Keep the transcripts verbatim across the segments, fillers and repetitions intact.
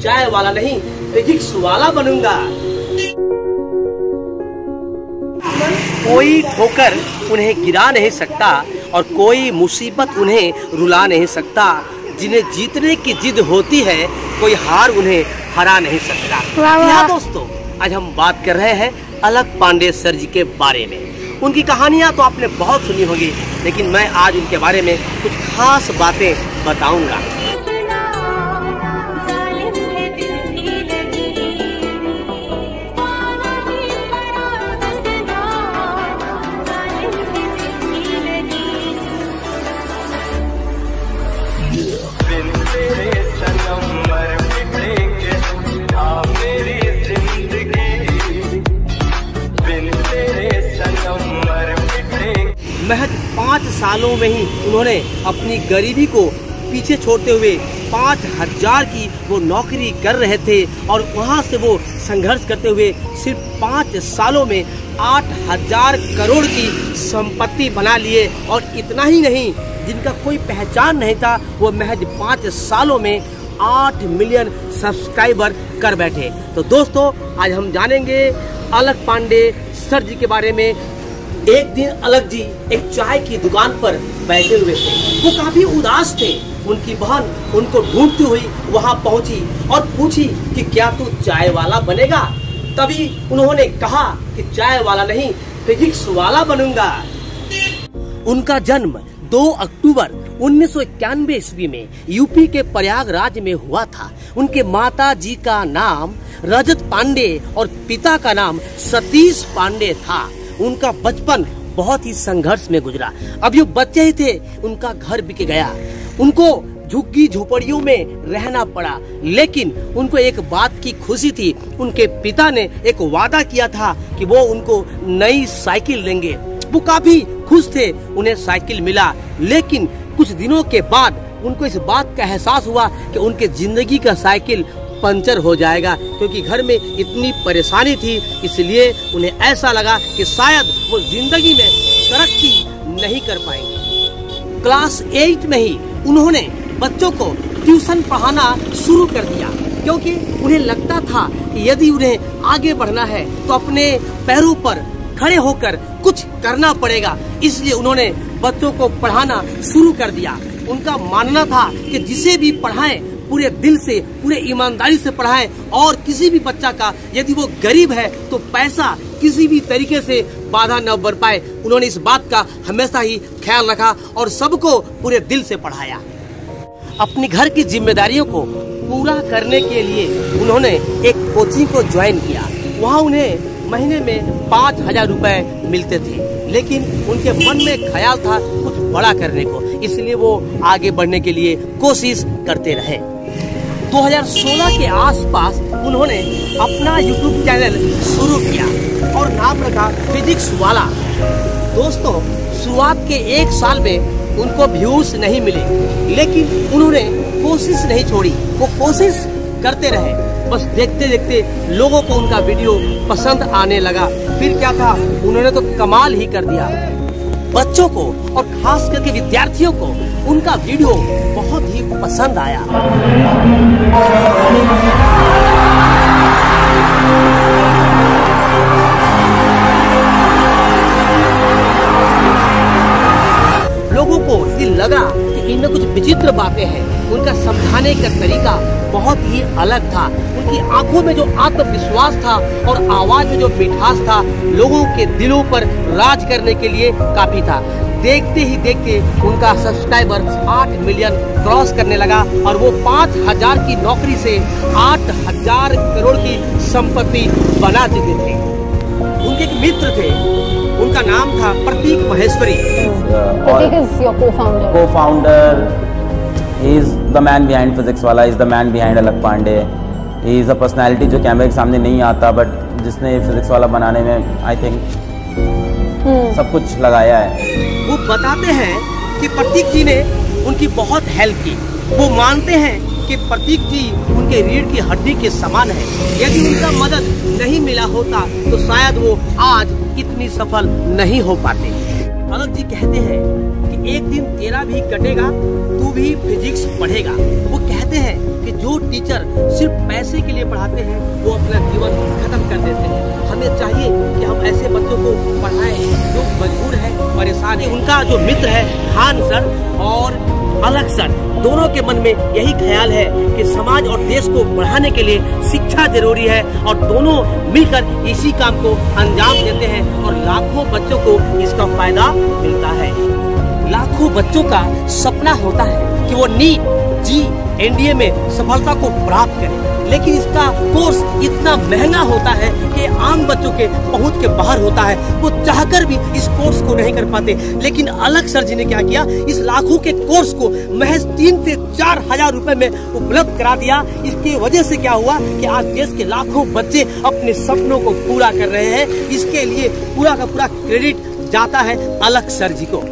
चाय वाला नहीं फिजिक्स वाला बनूंगा। कोई ठोकर उन्हें गिरा नहीं सकता और कोई मुसीबत उन्हें रुला नहीं सकता। जिन्हें जीतने की जिद होती है कोई हार उन्हें हरा नहीं सकता। यहाँ दोस्तों आज हम बात कर रहे हैं अलख पांडे सर जी के बारे में। उनकी कहानियाँ तो आपने बहुत सुनी होगी, लेकिन मैं आज उनके बारे में कुछ खास बातें बताऊंगा। महज पाँच सालों में ही उन्होंने अपनी गरीबी को पीछे छोड़ते हुए पाँच हजार की वो नौकरी कर रहे थे और वहाँ से वो संघर्ष करते हुए सिर्फ पाँच सालों में आठ हजार करोड़ की संपत्ति बना लिए। और इतना ही नहीं, जिनका कोई पहचान नहीं था वो महज पाँच सालों में आठ मिलियन सब्सक्राइबर कर बैठे। तो दोस्तों आज हम जानेंगे अलख पांडे सर जी के बारे में। एक दिन अलख जी एक चाय की दुकान पर बैठे हुए थे। वो काफी उदास थे। उनकी बहन उनको ढूंढती हुई वहां पहुंची और पूछी कि क्या तू चाय वाला बनेगा। तभी उन्होंने कहा कि चाय वाला नहीं फिजिक्स वाला बनूंगा। उनका जन्म दो अक्टूबर उन्नीस सौ इक्यानवे ईस्वी में यूपी के प्रयागराज में हुआ था। उनके माता जी का नाम रजत पांडे और पिता का नाम सतीश पांडे था। उनका बचपन बहुत ही संघर्ष में गुजरा। अभी वो बच्चे ही थे, उनका घर बिक गया। उनको झुग्गी झोपड़ियों में रहना पड़ा, लेकिन उनको एक बात की खुशी थी। उनके पिता ने एक वादा किया था कि वो उनको नई साइकिल देंगे। वो काफी खुश थे, उन्हें साइकिल मिला। लेकिन कुछ दिनों के बाद उनको इस बात का एहसास हुआ कि उनके जिंदगी का साइकिल पंचर हो जाएगा, क्योंकि घर में इतनी परेशानी थी। इसलिए उन्हें ऐसा लगा कि शायद वो जिंदगी में तरक्की नहीं कर पाएंगे। क्लास एट में ही उन्होंने बच्चों को ट्यूशन पढ़ाना शुरू कर दिया, क्योंकि उन्हें लगता था कि यदि उन्हें आगे बढ़ना है तो अपने पैरों पर खड़े होकर कुछ करना पड़ेगा। इसलिए उन्होंने बच्चों को पढ़ाना शुरू कर दिया। उनका मानना था कि जिसे भी पढ़ाएं पूरे दिल से, पूरे ईमानदारी से पढ़ाएं, और किसी भी बच्चा का यदि वो गरीब है तो पैसा किसी भी तरीके से बाधा न बन पाए। उन्होंने इस बात का हमेशा ही ख्याल रखा और सबको पूरे दिल से पढ़ाया। अपनी घर की जिम्मेदारियों को पूरा करने के लिए उन्होंने एक कोचिंग को ज्वाइन किया। वहाँ उन्हें महीने में पाँच हजार रुपए मिलते थे, लेकिन उनके मन में ख्याल था कुछ बड़ा करने को, इसलिए वो आगे बढ़ने के लिए कोशिश करते रहे। दो हज़ार सोलह के आसपास उन्होंने अपना यूट्यूब चैनल शुरू किया और नाम रखा फिजिक्स वाला। दोस्तों शुरुआत के एक साल में उनको व्यूज नहीं मिले, लेकिन उन्होंने कोशिश नहीं छोड़ी। वो कोशिश करते रहे, बस देखते देखते लोगों को उनका वीडियो पसंद आने लगा। फिर क्या था, उन्होंने तो कमाल ही कर दिया। बच्चों को और खास करके विद्यार्थियों को उनका वीडियो बहुत ही पसंद आया। लोगों को ये लगा कि इनमें कुछ विचित्र बातें हैं। उनका समझाने का तरीका बहुत ही अलग था। उनकी आंखों में जो आत्मविश्वास था और आवाज में जो मिठास था, लोगों के दिलों पर राज करने के लिए काफी था। देखते ही देखते उनका सब्सक्राइबर आठ मिलियन क्रॉस करने लगा और वो पाँच हजार की नौकरी से आठ हजार करोड़ की संपत्ति बना चुके थे। उनके एक मित्र थे, उनका नाम था प्रतीक Maheshwari. Pratik is your co-founder. Co-founder. He is the man behind Physics Wala. He is the man behind अलख Pandey. He is a personality जो कैमरे के सामने नहीं आता, बट जिसने फिजिक्स वाला बनाने में आई थिंक hmm. सब कुछ लगाया है। वो बताते हैं कि प्रतीक जी ने उनकी बहुत हेल्प की। वो मानते हैं कि प्रतीक जी उनके रीढ़ की हड्डी के समान है। यदि उनका मदद नहीं मिला होता तो शायद वो आज इतनी सफल नहीं हो पाते। अलख जी कहते हैं कि एक दिन तेरा भी कटेगा, तू भी फिजिक्स पढ़ेगा। वो कहते हैं कि जो टीचर सिर्फ पैसे पढ़ाते हैं वो अपना जीवन खत्म कर देते हैं। हमें चाहिए कि हम ऐसे बच्चों को पढ़ाएं जो मजबूर है, परेशान है। उनका जो मित्र है खान सर और अलग सर, दोनों के मन में यही ख्याल है कि समाज और देश को बढ़ाने के लिए शिक्षा जरूरी है और दोनों मिलकर इसी काम को अंजाम देते हैं और लाखों बच्चों को इसका फायदा मिलता है। लाखों बच्चों का सपना होता है कि वो नीट, जी, एनडीए में सफलता को प्राप्त करें, लेकिन इसका कोर्स इतना महंगा होता है कि आम बच्चों के पहुंच के बाहर होता है। वो चाहकर भी इस कोर्स को नहीं कर पाते। लेकिन अलग सर जी ने क्या किया, इस लाखों के कोर्स को महज तीन से चार हजार रुपए में उपलब्ध करा दिया। इसकी वजह से क्या हुआ कि आज देश के लाखों बच्चे अपने सपनों को पूरा कर रहे हैं। इसके लिए पूरा का पूरा क्रेडिट जाता है अलग सर जी को।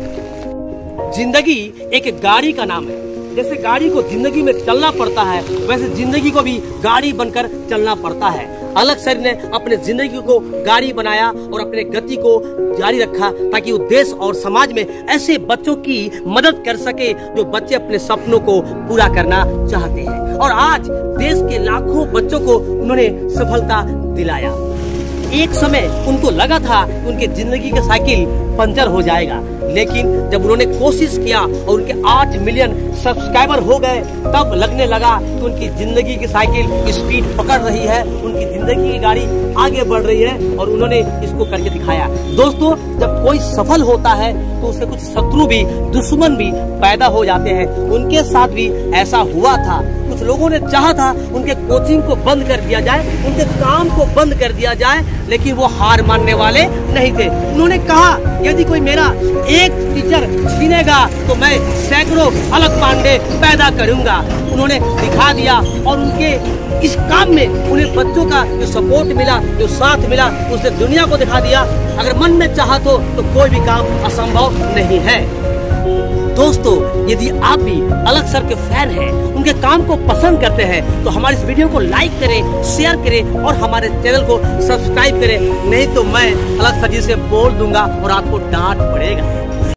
जिंदगी एक गाड़ी का नाम है। जैसे गाड़ी को जिंदगी में चलना पड़ता है, वैसे जिंदगी को भी गाड़ी बनकर चलना पड़ता है। अलग सर ने अपने जिंदगी को गाड़ी बनाया और अपने गति को जारी रखा ताकि वो देश और समाज में ऐसे बच्चों की मदद कर सके जो बच्चे अपने सपनों को पूरा करना चाहते हैं। और आज देश के लाखों बच्चों को उन्होंने सफलता दिलाया। एक समय उनको लगा था कि उनके जिंदगी का साइकिल पंचर हो जाएगा, लेकिन जब उन्होंने कोशिश किया और उनके आठ मिलियन सब्सक्राइबर हो गए, तब लगने लगा कि उनकी जिंदगी की साइकिल स्पीड पकड़ रही है, उनकी जिंदगी की गाड़ी आगे बढ़ रही है और उन्होंने इसको करके दिखाया। दोस्तों, जब कोई सफल होता है तो उसके कुछ शत्रु भी, दुश्मन भी पैदा हो जाते हैं। उनके साथ भी ऐसा हुआ था। कुछ लोगों ने चाहा था उनके कोचिंग को बंद कर दिया जाए, उनके काम को बंद कर दिया जाए, लेकिन वो हार मानने वाले नहीं थे। उन्होंने कहा यदि कोई मेरा एक टीचर छीनेगा तो मैं सैकड़ों अलग पांडे पैदा करूंगा। उन्होंने दिखा दिया और उनके इस काम में उन्हें बच्चों का जो सपोर्ट मिला, जो साथ मिला, उसने दुनिया को दिखा दिया अगर मन में चाहा तो, तो कोई भी काम असंभव नहीं है। दोस्तों, यदि आप भी अलग सर के फैन हैं, उनके काम को पसंद करते हैं, तो हमारे इस वीडियो को लाइक करें, शेयर करें और हमारे चैनल को सब्सक्राइब करें। नहीं तो मैं अलग सर जी से बोल दूंगा और आपको डांट पड़ेगा।